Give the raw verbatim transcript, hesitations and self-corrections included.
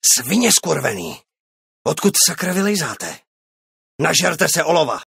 Svině skurvený! Odkud sakra vylejzáte? Nažerte se olova!